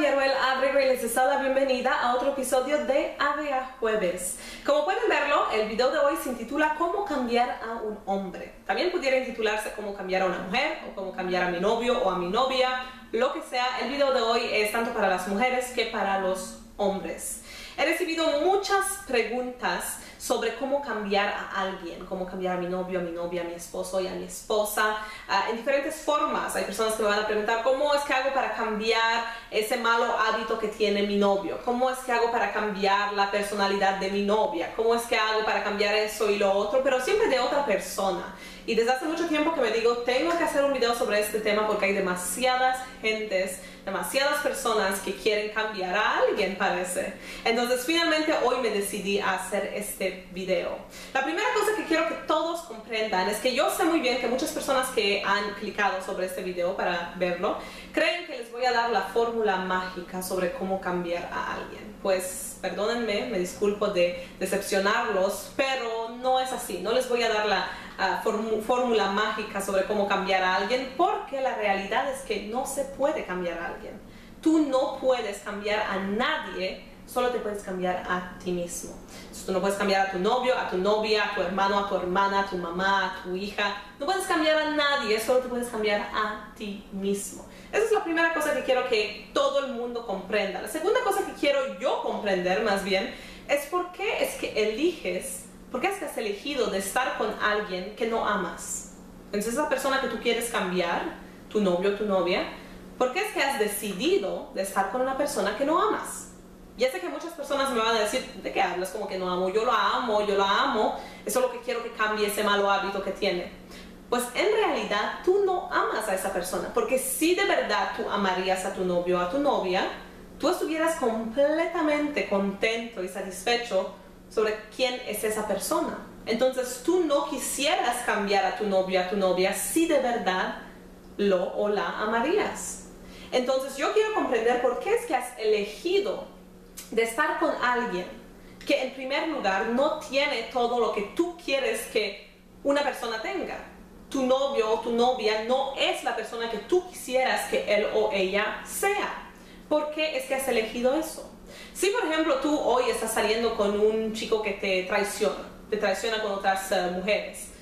Yaruel Abrego y les doy la bienvenida a otro episodio de ABA Jueves. Como pueden verlo, el video de hoy se intitula ¿Cómo cambiar a un hombre? También pudiera intitularse ¿Cómo cambiar a una mujer? O ¿Cómo cambiar a mi novio o a mi novia? Lo que sea, el video de hoy es tanto para las mujeres que para los hombres. He recibido muchas preguntas sobre cómo cambiar a alguien, cómo cambiar a mi novio, a mi novia, a mi esposo y a mi esposa, en diferentes formas. Hay personas que me van a preguntar cómo es que hago para cambiar ese malo hábito que tiene mi novio, cómo es que hago para cambiar la personalidad de mi novia, cómo es que hago para cambiar eso y lo otro, pero siempre de otra persona. Y desde hace mucho tiempo que me digo, tengo que hacer un video sobre este tema porque hay demasiadas personas que quieren cambiar a alguien, parece. Entonces finalmente hoy me decidí a hacer este video. La primera cosa que quiero que todos comprendan es que yo sé muy bien que muchas personas que han clicado sobre este video para verlo, creen que les voy a dar la fórmula mágica sobre cómo cambiar a alguien. Pues perdónenme, me disculpo de decepcionarlos, pero no es así. No les voy a dar la fórmula mágica sobre cómo cambiar a alguien, porque la realidad es que no se puede cambiar a alguien. Tú no puedes cambiar a nadie, solo te puedes cambiar a ti mismo. Entonces, tú no puedes cambiar a tu novio, a tu novia, a tu hermano, a tu hermana, a tu mamá, a tu hija. No puedes cambiar a nadie, solo te puedes cambiar a ti mismo. Esa es la primera cosa que quiero que todo el mundo comprenda. La segunda cosa que quiero yo comprender, más bien, es por qué es que eliges, por qué es que has elegido de estar con alguien que no amas. Entonces, esa persona que tú quieres cambiar, tu novio o tu novia, ¿por qué es que has decidido de estar con una persona que no amas? Ya sé que muchas personas me van a decir, ¿de qué hablas? Como que no amo, yo la amo, eso es lo que quiero que cambie ese malo hábito que tiene. Pues en realidad tú no amas a esa persona, porque si de verdad tú amarías a tu novio o a tu novia, tú estuvieras completamente contento y satisfecho sobre quién es esa persona. Entonces tú no quisieras cambiar a tu novio o a tu novia si de verdad lo o la amarías. Entonces yo quiero comprender por qué es que has elegido de estar con alguien que en primer lugar no tiene todo lo que tú quieres que una persona tenga. Tu novio o tu novia no es la persona que tú quisieras que él o ella sea. ¿Por qué es que has elegido eso? Si por ejemplo tú hoy estás saliendo con un chico que te traiciona con otras mujeres,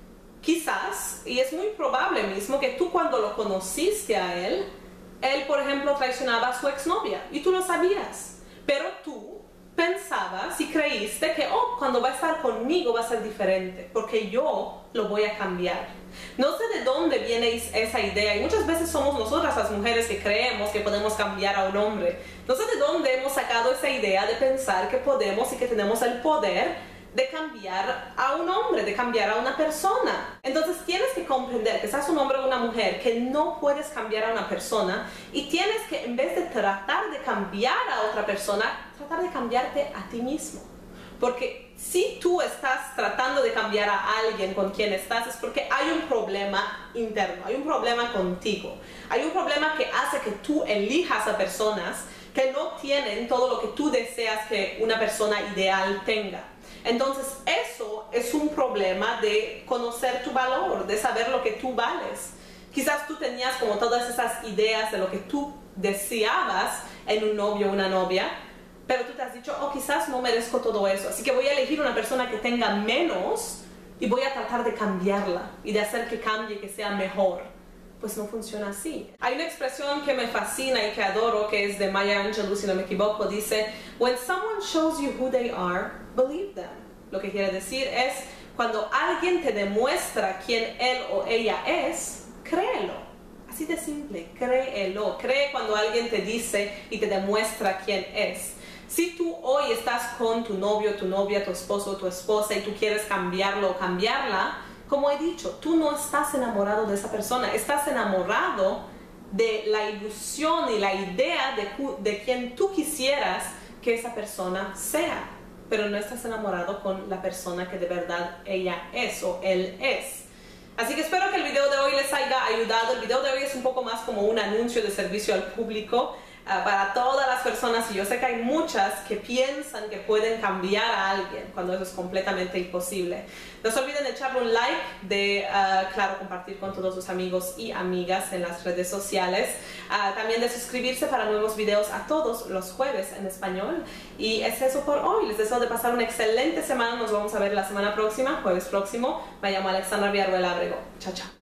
quizás, y es muy probable mismo, que tú cuando lo conociste a él por ejemplo traicionaba a su exnovia y tú lo sabías, pero tú pensabas y creíste que cuando va a estar conmigo va a ser diferente porque yo lo voy a cambiar. No sé de dónde viene esa idea, y muchas veces somos nosotras las mujeres que creemos que podemos cambiar a un hombre. No sé de dónde hemos sacado esa idea de pensar que podemos y que tenemos el poder de cambiar a un hombre, de cambiar a una persona. Entonces tienes que comprender que seas un hombre o una mujer, que no puedes cambiar a una persona, y tienes que, en vez de tratar de cambiar a otra persona, tratar de cambiarte a ti mismo. Porque si tú estás tratando de cambiar a alguien con quien estás, es porque hay un problema interno, hay un problema contigo, hay un problema que hace que tú elijas a personas que no tienen todo lo que tú deseas que una persona ideal tenga. Entonces eso es un problema de conocer tu valor, de saber lo que tú vales. Quizás tú tenías como todas esas ideas de lo que tú deseabas en un novio o una novia, pero tú te has dicho, quizás no merezco todo eso, así que voy a elegir una persona que tenga menos y voy a tratar de cambiarla y de hacer que cambie, que sea mejor. Pues no funciona así. Hay una expresión que me fascina y que adoro, que es de Maya Angelou, si no me equivoco, dice, when someone shows you who they are, believe them. Lo que quiere decir es, cuando alguien te demuestra quién él o ella es, créelo. Así de simple, créelo. Cree cuando alguien te dice y te demuestra quién es. Si tú hoy estás con tu novio, tu novia, tu esposo o tu esposa y tú quieres cambiarlo o cambiarla, como he dicho, tú no estás enamorado de esa persona, estás enamorado de la ilusión y la idea de quien tú quisieras que esa persona sea, pero no estás enamorado con la persona que de verdad ella es o él es. Así que espero que el video de hoy les haya ayudado. El video de hoy es un poco más como un anuncio de servicio al público. para todas las personas, y yo sé que hay muchas que piensan que pueden cambiar a alguien cuando eso es completamente imposible. No se olviden de echarle un like, de claro, compartir con todos sus amigos y amigas en las redes sociales, también de suscribirse para nuevos videos a todos los jueves en español. Y es eso por hoy. Les deseo de pasar una excelente semana. Nos vamos a ver la semana próxima, jueves próximo. Me llamo Alexandra Villarruel Abrego. Chao, chao.